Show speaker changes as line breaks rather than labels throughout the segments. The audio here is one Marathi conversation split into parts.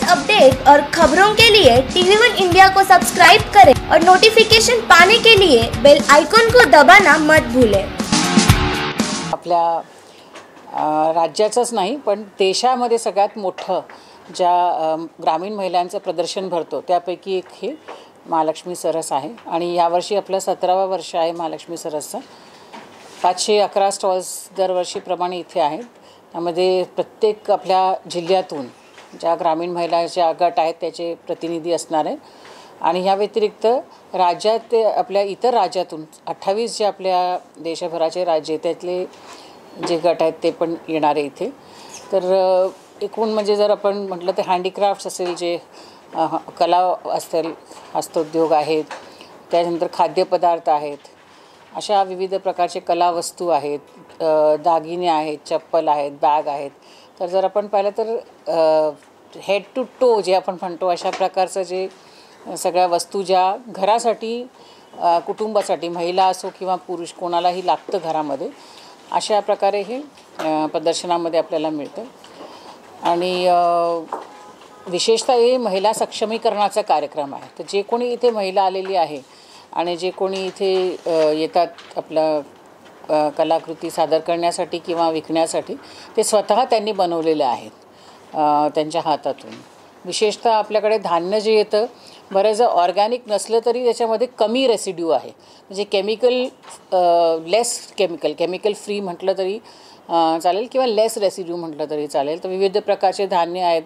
अपडेट और खबरों के लिए TV1 इंडिया को सब्सक्राइब करें और नोटिफिकेशन पाने के लिए बेल आइकॉन को दबाना मत भूलें।
आपल्या राज्याचंच नाही पण देशामध्ये सगळ्यात मोठं ज्या ग्रामीण महिलांचं प्रदर्शन भरतो त्यापैकी एक हे महालक्ष्मी सरस आहे आणि यावर्षी आपलं 17वा वर्ष आहे महालक्ष्मी सरसचं। 511 स्टॉल्स दरवर्षीप्रमाणे इथे आहेत। त्यामध्ये प्रत्येक आपल्या जिल्ह्यातून ज्या ग्रामीण महिलांच्या गट आहेत त्याचे प्रतिनिधी असणार आहे आणि ह्या व्यतिरिक्त राज्यात आपल्या इतर राज्यातून 28 जे आपल्या देशभराचे राज्य त्यातले जे गट आहेत ते पण येणार आहे इथे। तर एकूण म्हणजे जर आपण म्हटलं तर हँडीक्राफ्ट्स असेल, जे कला असतील, हस्तोद्योग आहेत, त्यानंतर खाद्यपदार्थ आहेत, अशा विविध प्रकारचे कला वस्तू आहेत, दागिने आहेत, चप्पल आहेत, बॅग आहेत। तर जर आपण पाहिलं तर हेड टू टो जे आपण म्हणतो अशा प्रकारचं जे सगळ्या वस्तू ज्या घरासाठी कुटुंबासाठी महिला असो किंवा पुरुष कोणालाही लागतं घरामध्ये, अशा प्रकारे हे प्रदर्शनामध्ये आपल्याला मिळतं। आणि विशेषतः हे महिला सक्षमीकरणाचा कार्यक्रम आहे। तर जे कोणी इथे महिला आलेली आहे आणि जे कोणी इथे येतात आपला कलाकृती सादर करण्यासाठी किंवा विकण्यासाठी, ते स्वतः त्यांनी बनवलेले आहेत त्यांच्या हातातून। विशेषतः आपल्याकडे धान्य जे येतं बरेच ऑर्गॅनिक नसलं तरी त्याच्यामध्ये कमी रेसिड्यू आहे, म्हणजे केमिकल फ्री म्हटलं तरी चालेल किंवा लेस रेसिड्यू म्हटलं तरी चालेल। तर विविध प्रकारचे धान्य आहेत,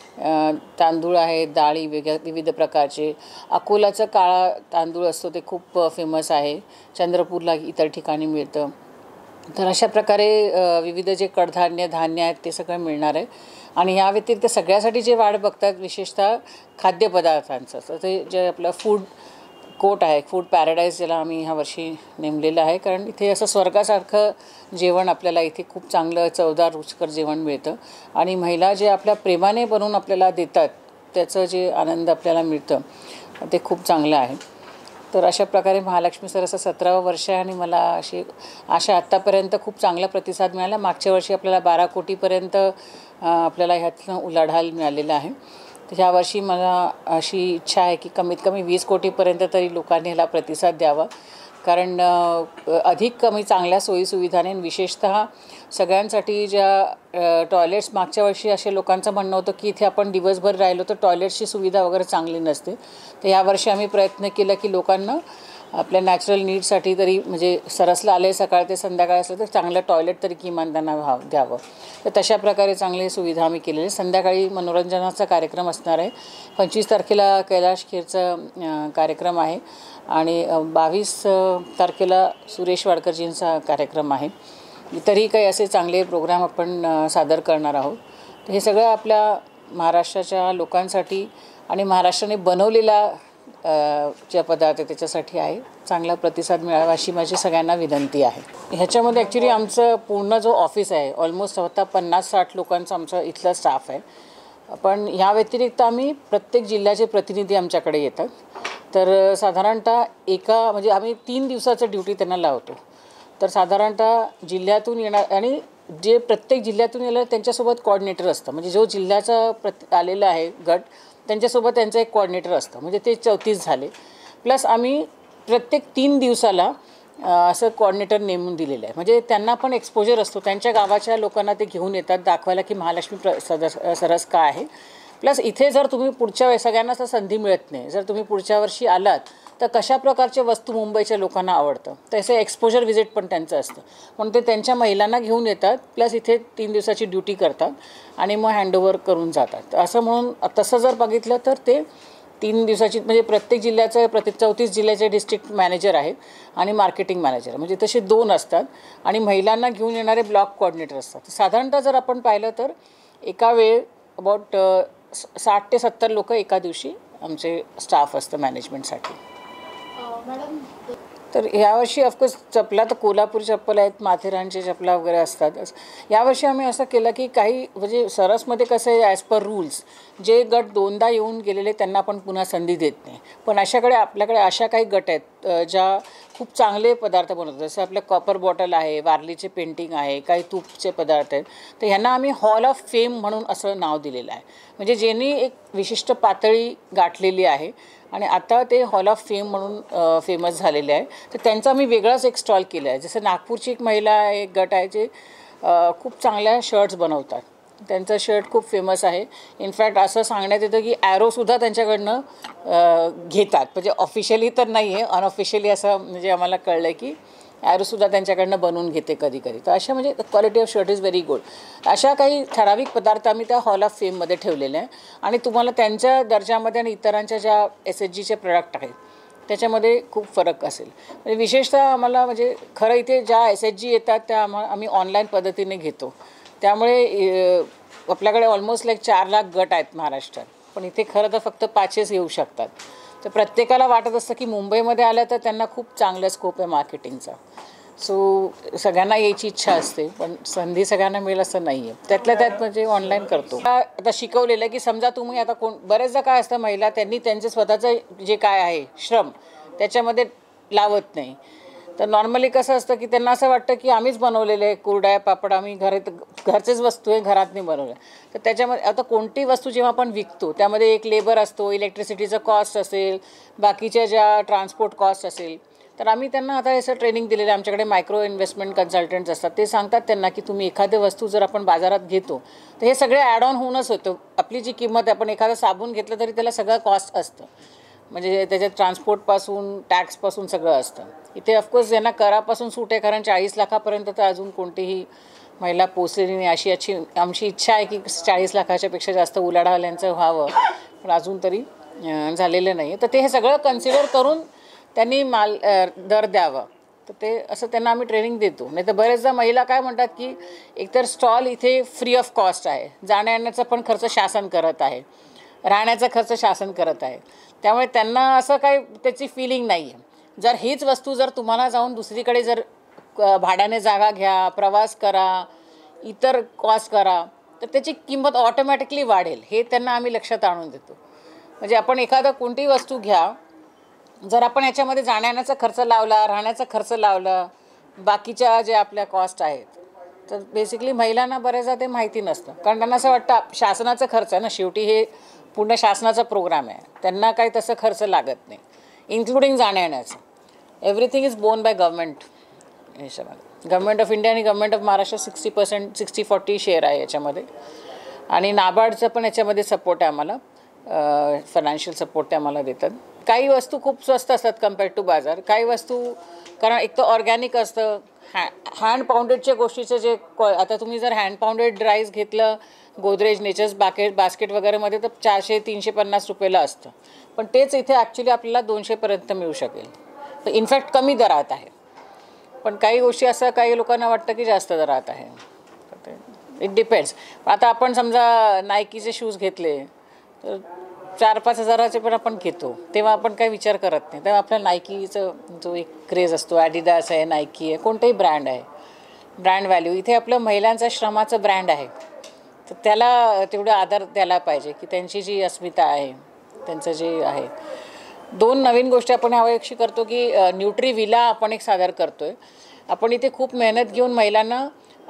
तांदूळ आहेत, डाळी विविध प्रकारचे। अकोलाचं काळा तांदूळ असतो ते खूप फेमस आहे, चंद्रपूरला इतर ठिकाणी मिळतं। तर अशा प्रकारे विविध जे कडधान्य धान्य आहेत ते सगळं मिळणार आहे। आणि ह्या व्यतिरिक्त सगळ्यासाठी जे वाट बघतात विशेषतः खाद्यपदार्थांचं, तर ते जे आपलं फूड कोर्ट आहे, फूड पॅराडाईज ज्याला आम्ही ह्या वर्षी नेमलेलं आहे, कारण इथे असं स्वर्गासारखं जेवण आपल्याला इथे खूप चांगलं चवदार रुचकर जेवण मिळतं आणि महिला जे आपल्या प्रेमाने बनवून आपल्याला देतात त्याचं जे आनंद आपल्याला मिळतं ते खूप चांगलं आहे। तर अशा प्रकारे महालक्ष्मी सरसचं 17वं वर्ष आहे आणि मला अशी आशा आत्तापर्यंत खूप चांगला प्रतिसाद मिळाला। मागच्या वर्षी आपल्याला 12 कोटीपर्यंत आपल्याला ह्यातनं उलाढाल मिळालेला आहे। तर ह्या वर्षी मला अशी इच्छा आहे की कमीत कमी 20 कोटीपर्यंत तरी लोकांनी ह्याला प्रतिसाद द्यावा, कारण अधिक कमी चांगल्या सोयीसुविधाने विशेषतः सगळ्यांसाठी ज्या टॉयलेट्स, मागच्या वर्षी असे लोकांचं म्हणणं होतं की इथे आपण दिवसभर राहिलो तर टॉयलेट्सची सुविधा वगैरे चांगली नसते। तर यावर्षी आम्ही प्रयत्न केला की लोकांना आपल्या नॅचरल नीड्ससाठी तरी, म्हणजे सरसला आले सकाळ ते संध्याकाळ असलं तर चांगलं टॉयलेट तरी किमान त्यांना द्यावं। तर तशा प्रकारे चांगली सुविधा आम्ही केलेली। संध्याकाळी मनोरंजनाचा कार्यक्रम असणार आहे। 25 तारखेला कैलाश खेरचा कार्यक्रम आहे आणि 22 तारखेला सुरेश वाडकरजींचा कार्यक्रम आहे। इतरही काही असे चांगले प्रोग्राम आपण सादर करणार आहोत। तर हे सगळं आपल्या महाराष्ट्राच्या लोकांसाठी आणि महाराष्ट्राने बनवलेला जे पदार्थ त्याच्यासाठी आहे। चांगला प्रतिसाद मिळावा अशी माझी सगळ्यांना विनंती आहे। ह्याच्यामध्ये ॲक्च्युली आमचं पूर्ण जो ऑफिस आहे ऑलमोस्ट आता 50-60 लोकांचं आमचं इथलं स्टाफ आहे। पण ह्या व्यतिरिक्त आम्ही प्रत्येक जिल्ह्याचे प्रतिनिधी आमच्याकडे येतात। तर साधारणतः म्हणजे आम्ही 3 दिवसाचं ड्युटी त्यांना लावतो। तर साधारणतः जिल्ह्यातून येणार आणि जे प्रत्येक जिल्ह्यातून येणार त्यांच्यासोबत कोऑर्डिनेटर असतं, म्हणजे जो जिल्ह्याचा आलेला आहे गट त्यांच्यासोबत त्यांचं एक कोऑर्डिनेटर असतं, म्हणजे ते 34 झाले। प्लस आम्ही प्रत्येक 3 दिवसाला असं कोऑर्डिनेटर नेमून दिलेलं आहे, म्हणजे त्यांना पण एक्सपोजर असतो, त्यांच्या गावाच्या लोकांना ते घेऊन येतात दाखवायला की महालक्ष्मी सरस काय आहे। प्लस इथे जर तुम्ही पुढच्या सगळ्यांनाच संधी मिळत नाही, जर तुम्ही पुढच्या वर्षी आलात तर कशा प्रकारचे वस्तू मुंबईच्या लोकांना आवडतं तसं एक्सपोजर व्हिजिट पण त्यांचं असतं, म्हणून ते त्यांच्या महिलांना घेऊन येतात, प्लस इथे 3 दिवसाची ड्युटी करतात आणि मग हँडओव्हर करून जातात। असं म्हणून तसं जर बघितलं तर ते 3 दिवसाची, म्हणजे प्रत्येक जिल्ह्याचं 34 जिल्ह्याचे डिस्ट्रिक्ट मॅनेजर आहेत आणि मार्केटिंग मॅनेजर, म्हणजे तसे 2 असतात आणि महिलांना घेऊन येणारे ब्लॉक कोऑर्डिनेटर असतात। साधारणतः जर आपण पाहिलं तर एका वेळ अबाउट 60 ते 70 लोक एका दिवशी आमचे स्टाफ असतं मॅनेजमेंटसाठी। तर यावर्षी ऑफकोर्स चपला तर कोल्हापूर चप्पल आहेत, माथेरानचे चपला वगैरे असतात. यावर्षी आम्ही असं केलं की काही म्हणजे सरसमध्ये कसं आहे, ॲज पर रूल्स जे गट 2दा येऊन गेलेले त्यांना आपण पुन्हा संधी देत नाही. पण आपल्याकडे अशा काही गट आहेत ज्या खूप चांगले पदार्थ बनवतात. जसं आपलं कॉपर बॉटल आहे, वारलीचे पेंटिंग आहे, काही तूपचे पदार्थ आहेत. तर ह्यांना आम्ही हॉल ऑफ फेम म्हणून असं नाव दिलेलं आहे. म्हणजे ज्यांनी एक विशिष्ट पातळी गाठलेली आहे आणि आता ते हॉल ऑफ फेम म्हणून फेमस झालेले आहे. तर त्यांचा आम्ही वेगळाच एक स्टॉल केला आहे. जसं नागपूरची एक महिला एक गट आहे जे खूप चांगल्या शर्ट्स बनवतात. त्यांचं शर्ट खूप फेमस आहे. इनफॅक्ट असं सांगण्यात येतं की ॲरोसुद्धा त्यांच्याकडनं घेतात. म्हणजे ऑफिशियली तर नाही आहे, अनऑफिशियली असं म्हणजे आम्हाला कळलं आहे की ॲरोसुद्धा त्यांच्याकडनं बनवून घेते कधी कधी. तर अशा म्हणजे quality of shirt is very good. अशा काही ठराविक पदार्थ आम्ही त्या हॉल ऑफ फेममध्ये ठेवलेले आहे आणि तुम्हाला त्यांच्या दर्जामध्ये आणि इतरांच्या ज्या SHGचे प्रोडक्ट आहेत त्याच्यामध्ये खूप फरक असेल. म्हणजे विशेषतः आम्हाला म्हणजे खरं इथे ज्या SHG येतात त्या आम्ही ऑनलाईन पद्धतीने घेतो. त्यामुळे आपल्याकडे ऑलमोस्ट 4 लाख गट आहेत महाराष्ट्रात, पण इथे खरं तर फक्त 5च येऊ शकतात. तर प्रत्येकाला वाटत असतं की मुंबईमध्ये आलं तर त्यांना खूप चांगला स्कोप आहे मार्केटिंगचा. सो सगळ्यांना यायची इच्छा असते, पण संधी सगळ्यांना मिळेल असं नाही आहे. त्यातल्या त्यात म्हणजे ऑनलाईन करतो. आता शिकवलेलं आहे की समजा तुम्ही आता बरेचदा काय असतं, महिला त्यांनी त्यांचं स्वतःचं जे काय आहे श्रम त्याच्यामध्ये लावत नाही. तर नॉर्मली कसं असतं की त्यांना असं वाटतं की आम्हीच बनवलेले कुरड्या पापड आम्ही घरचेच वस्तू आहे घरात नाही बनवल्या. तर त्याच्यामध्ये आता कोणती वस्तू जेव्हा आपण विकतो त्यामध्ये एक लेबर असतो, इलेक्ट्रिसिटीचा कॉस्ट असेल, बाकीच्या ज्या ट्रान्सपोर्ट कॉस्ट असेल. तर आम्ही त्यांना आता असं ट्रेनिंग दिलेलं आहे. आमच्याकडे मायक्रो इन्व्हेस्टमेंट कन्सल्टंट्स असतात. ते सांगतात त्यांना की तुम्ही एखादी वस्तू जर आपण बाजारात घेतो तर हे सगळे ॲड ऑन होऊनच होतं. आपली जी किंमत आहे, आपण एखादं साबण घेतलं तरी त्याला सगळं कॉस्ट असतं. म्हणजे त्याच्यात ट्रान्सपोर्टपासून टॅक्सपासून सगळं असतं. इथे ऑफकोर्स यांना करापासून सूट आहे, कारण 40 लाखापर्यंत तर अजून कोणतीही महिला पोचलेली नाही. आमची इच्छा आहे की 40 लाखाच्या पेक्षा जास्त उलाढाल्यांचं व्हावं, पण अजून तरी झालेलं नाही. तर ते हे सगळं कन्सिडर करून त्यांनी दर द्यावा. तर ते असं त्यांना आम्ही ट्रेनिंग देतो. नाही तर बरेचदा महिला काय म्हणतात की एकतर स्टॉल इथे फ्री ऑफ कॉस्ट आहे, जाण्या येण्याचा पण खर्च शासन करत आहे, राहण्याचा खर्च शासन करत आहे. त्यामुळे त्यांना असं काही त्याची फिलिंग नाही आहे. जर हीच वस्तू जर तुम्हाला जाऊन दुसरीकडे जर भाड्याने जागा घ्या, प्रवास करा, इतर कॉस्ट करा, तर त्याची किंमत ऑटोमॅटिकली वाढेल. हे त्यांना आम्ही लक्षात आणून देतो. म्हणजे आपण एखादा कोणतीही वस्तू घ्या, जर आपण याच्यामध्ये जाण्याचा खर्च लावला, राहण्याचा खर्च लावला, बाकीच्या ज्या आपल्या कॉस्ट आहेत, तर बेसिकली महिलांना बऱ्याचदा ते माहिती नसतं. कारण त्यांना असं वाटतं शासनाचा खर्च आहे ना, शेवटी हे पूर्ण शासनाचा प्रोग्राम आहे, त्यांना काही तसं खर्च लागत नाही, इन्क्लुडिंग जाण्या येण्याचं. Everything is borne by government. याच्यामध्ये गव्हर्मेंट ऑफ इंडिया आणि गव्हर्मेंट ऑफ महाराष्ट्र 60% 60-40 शेअर आहे याच्यामध्ये. आणि नाबार्डचं पण याच्यामध्ये सपोर्ट आहे आम्हाला, फायनान्शियल सपोर्ट ते आम्हाला देतात. काही वस्तू खूप स्वस्त असतात कम्पेअर्ड टू बाजार. काही वस्तू कारण एक तर ऑर्गॅनिक असतं, हँड पाऊंडेडच्या गोष्टीचं जे आता तुम्ही जर हँड पाऊंडेड राईस घेतलं गोदरेज नेचर्स बास्केट वगैरेमध्ये तर 400-350 रुपयाला असतं. पण तेच इथे ॲक्च्युली आपल्याला 200पर्यंत मिळू शकेल. तर इनफॅक्ट कमी दरात आहे. पण काही गोष्टी असं काही लोकांना वाटतं की जास्त दरात आहे. It depends. आता आपण समजा नायकीचे शूज घेतले तर 4-5 हजाराचे पण आपण घेतो, तेव्हा आपण काही विचार करत नाही. तेव्हा आपल्या नायकीचं जो एक क्रेज असतो, ॲडिडास आहे, नायकी आहे, कोणताही ब्रँड आहे, ब्रँड व्हॅल्यू. इथे आपलं महिलांचा श्रमाचं ब्रँड आहे, तर त्याला तेवढा आदर द्यायला पाहिजे की त्यांची जी अस्मिता आहे, त्यांचं जे आहे. 2 नवीन गोष्टी आपण यावर्षी करतो की न्यूट्रीविला आपण एक सादर करतो आहे. आपण इथे खूप मेहनत घेऊन महिलांना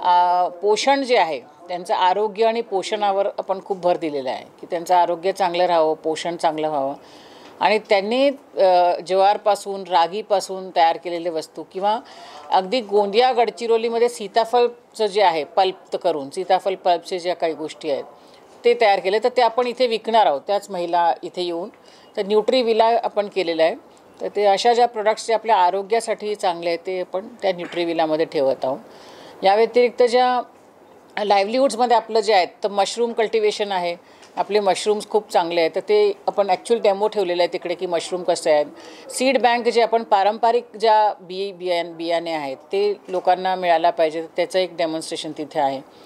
पोषण जे आहे त्यांचं आरोग्य आणि पोषणावर आपण खूप भर दिलेला आहे की त्यांचं आरोग्य चांगलं राहावं, पोषण चांगलं व्हावं. आणि त्यांनी ज्वारपासून रागीपासून तयार केलेले वस्तू किंवा अगदी गोंदिया गडचिरोलीमध्ये सीताफळचं जे आहे पल्प करून सीताफळ पल्पचे ज्या काही गोष्टी आहेत ते तयार केले, तर ते आपण इथे विकणार आहोत. त्याच महिला इथे येऊन तर न्यूट्रीविला आपण केलेलं आहे. तर ते अशा ज्या प्रोडक्ट्स जे आपल्या आरोग्यासाठी चांगले आहेत ते आपण त्या न्यूट्रीविलामध्ये ठेवत आहोत. या व्यतिरिक्त ज्या लाईव्हलीहूड्समध्ये आपलं जे आहेत तर मशरूम कल्टिवेशन आहे. आपले मशरूम्स खूप चांगले आहेत, तर ते आपण ॲक्च्युअल डेमो ठेवलेलं आहे तिकडे की मशरूम कसे आहेत. सीड बँक जे आपण पारंपरिक ज्या बियाणे आहेत ते लोकांना मिळायला पाहिजे, त्याचं एक डेमॉन्स्ट्रेशन तिथे आहे.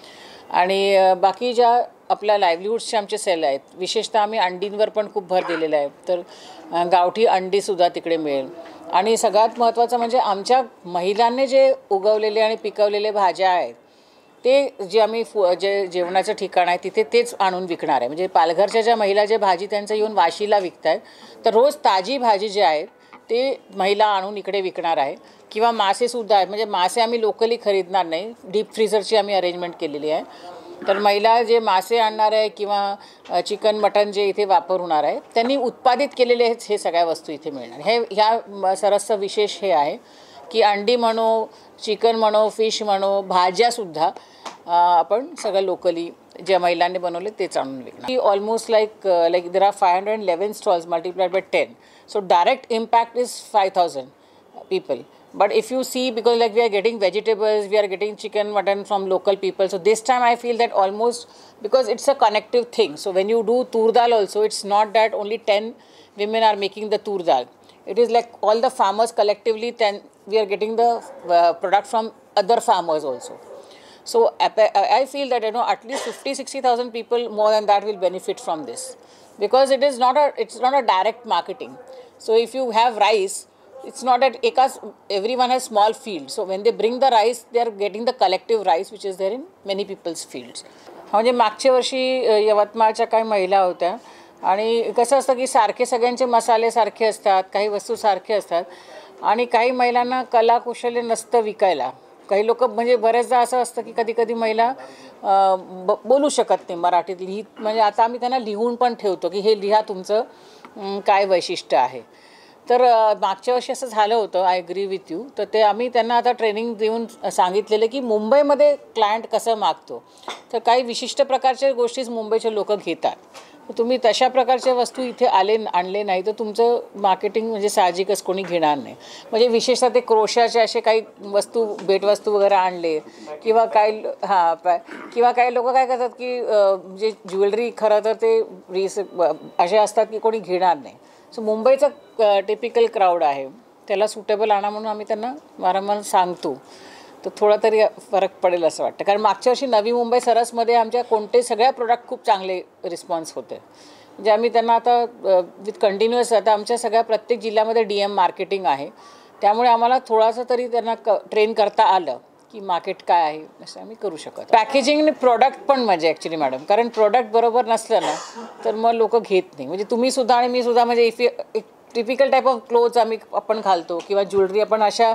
आणि बाकी ज्या आपल्या लाईव्हलीहूड्सचे आमचे सेल आहेत, विशेषतः आम्ही अंडींवर पण खूप भर दिलेला आहे. तर गावठी अंडीसुद्धा तिकडे मिळेल. आणि सगळ्यात महत्त्वाचं म्हणजे आमच्या महिलांनी जे उगवलेले आणि पिकवलेले भाज्या आहेत ते जे आम्ही जे जेवणाचं ठिकाण आहे तिथे तेच आणून विकणार आहे. म्हणजे पालघरच्या ज्या महिला जे भाजी त्यांचं येऊन वाशीला विकत आहेत, तर रोज ताजी भाजी जे आहे ते महिला आणून इकडे विकणार आहे. किंवा मासेसुद्धा आहेत, म्हणजे मासे आम्ही लोकली खरीदणार नाही, डीप फ्रीझरची आम्ही अरेंजमेंट केलेली आहे. तर महिला जे मासे आणणार आहे किंवा चिकन मटन जे इथे वापर होणार आहे त्यांनी उत्पादित केलेले हे सगळ्या वस्तू इथे मिळणार. ह्या सरसचं विशेष हे आहे की अंडी म्हणो, चिकन म्हणो, फिश म्हणो, भाज्यासुद्धा आपण सगळं लोकली ज्या महिलांनी बनवले तेच आणून विकणार. Almost like there are 511 stalls multiplied by 10. So direct impact is 5,000 people. But if you see, because like we are getting vegetables, we are getting chicken, mutton from local people. So this time I feel that almost, because it's a connective thing. So when you do tur dal also, it's not that only 10 women are making the tur dal. It is like all the farmers collectively, then we are getting the product from other farmers also. So I feel that, you know, at least 50,000-60,000 people more than that will benefit from this, because it's not a direct marketing. So if you have rice, it's not that everyone has small fields. So when they bring the rice, they are getting the collective rice which is there in many people's fields. म्हणजे मागच्या वर्षी यवतमाळच्या काही महिला होत्या आणि कसं असतं की सारखे सगळ्यांचे मसाले सारखे असतात, काही वस्तू सारखे असतात आणि काही महिलांना कलाकुशल्य नसतं विकायला. काही लोक म्हणजे बरेचदा असं असतं की कधी कधी महिला बोलू शकत नाही मराठीत म्हणजे आता आम्ही त्यांना लिहून पण ठेवतो की हे लिहा तुमचं काय वैशिष्ट्य आहे. तर मागच्या वर्षी असं झालं होतं, आय ॲग्री विथ यू. तर ते आम्ही त्यांना आता ट्रेनिंग देऊन सांगितलेलं की मुंबईमध्ये क्लायंट कसं मागतो, तर काही विशिष्ट प्रकारच्या गोष्टीच मुंबईचे लोक घेतात. तुम्ही तशा प्रकारच्या वस्तू इथे आणले नाही तर तुमचं मार्केटिंग म्हणजे साहजिकच कोणी घेणार नाही. म्हणजे विशेषतः ते क्रोशाचे असे काही वस्तू भेटवस्तू वगैरे आणले किंवा काही किंवा काही लोक काय करतात की जे ज्वेलरी खरं तर ते असे असतात की कोणी घेणार नाही. सो मुंबईचं टिपिकल क्राऊड आहे, त्याला सुटेबल आणा म्हणून आम्ही त्यांना वारंवार सांगतो. तर थोडा तरी फरक पडेल असं वाटतं. कारण मागच्या वर्षी नवी मुंबई सरसमध्ये आमच्या कोणते सगळ्या प्रोडक्ट खूप चांगले रिस्पॉन्स होते. म्हणजे आम्ही त्यांना आता विथ कंटिन्युअस आता आमच्या सगळ्या प्रत्येक जिल्ह्यामध्ये DM मार्केटिंग आहे, त्यामुळे आम्हाला थोडासा तरी त्यांना ट्रेन करता आलं की मार्केट काय आहे असं आम्ही करू शकतो. पॅकेजिंग आणि प्रोडक्ट पण म्हणजे ॲक्च्युली मॅडम, कारण प्रोडक्ट बरोबर नसलं ना तर मग लोक घेत नाही. म्हणजे तुम्हीसुद्धा आणि मीसुद्धा म्हणजे एक टिपिकल टाईप ऑफ क्लोथ्स आपण घालतो किंवा ज्वेलरी आपण अशा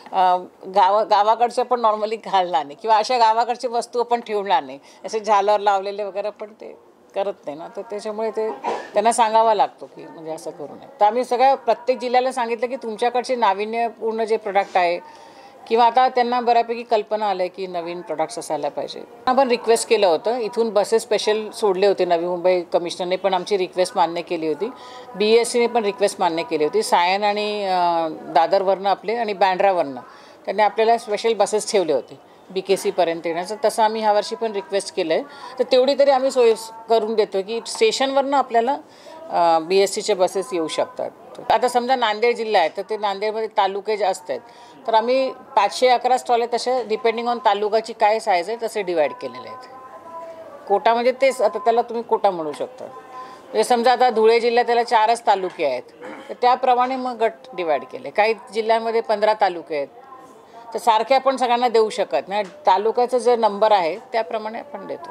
गावाकडच्या पण नॉर्मली घालणार नाही किंवा अशा गावाकडची वस्तू आपण ठेवणार नाही, असे झालर लावलेले वगैरे पण ते करत नाही ना. तर त्याच्यामुळे ते त्यांना सांगावं लागतो की म्हणजे असं करू नये. तर आम्ही सगळ्या प्रत्येक जिल्ह्याला सांगितलं की तुमच्याकडचे नाविन्यपूर्ण जे प्रोडक्ट आहे किंवा आता त्यांना बऱ्यापैकी कल्पना आलं आहे की नवीन प्रोडक्ट्स असायला पाहिजे. आपण रिक्वेस्ट केलं होतं, इथून बसेस स्पेशल सोडले होते. नवी मुंबई कमिशनरने पण आमची रिक्वेस्ट मान्य केली होती, BSCने पण रिक्वेस्ट मान्य केली होती. सायन आणि दादरवरनं आपले आणि बँड्रावरनं त्यांनी आपल्याला स्पेशल बसेस ठेवले होते BKC पर्यंत येण्याचं. तसं आम्ही ह्यावर्षी पण रिक्वेस्ट केलं आहे. तर तेवढी तरी आम्ही सोय करून देतो की स्टेशनवरनं आपल्याला BSCचे बसेस येऊ शकतात. आता समजा नांदेड जिल्हा आहे तर ते नांदेडमध्ये तालुके जे असतात तर आम्ही 511 स्टॉल आहेत, तसे डिपेंडिंग ऑन तालुकाची काय साईज आहे तसे डिवाईड केलेले आहेत. कोटा म्हणजे तेच, आता त्याला तुम्ही कोटा म्हणू शकता. म्हणजे समजा आता धुळे जिल्ह्यात त्याला 4च तालुके आहेत तर त्याप्रमाणे मग गट डिवाईड केले. काही जिल्ह्यांमध्ये 15 तालुके आहेत, तर सारखे आपण सगळ्यांना देऊ शकत नाही. तालुक्याचा जे नंबर आहे त्याप्रमाणे आपण देतो.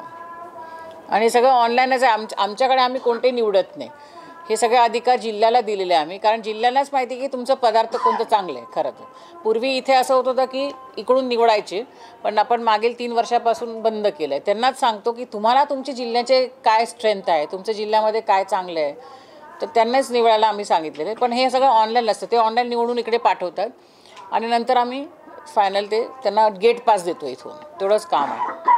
आणि सगळं ऑनलाईनच आहे. आमच्याकडे आम्ही कोणते निवडत नाही, हे सगळे अधिकार जिल्ह्याला दिलेले आहे आम्ही, कारण जिल्ह्यालाच माहिती की तुमचं पदार्थ कोणतं चांगलं आहे. खरं तर पूर्वी इथे असं होत होतं की इकडून निवडायचे, पण आपण मागील 3 वर्षापासून बंद केलं आहे. त्यांनाच सांगतो की तुम्हाला तुमच्या जिल्ह्याचे काय स्ट्रेंथ आहे, तुमच्या जिल्ह्यामध्ये काय चांगलं आहे, तर त्यांनाच निवडायला आम्ही सांगितलेलं आहे. पण हे सगळं ऑनलाईन असतं, ते ऑनलाईन निवडून इकडे पाठवतात आणि नंतर आम्ही फायनल ते त्यांना गेट पास देतो इथून. तेवढंच काम आहे.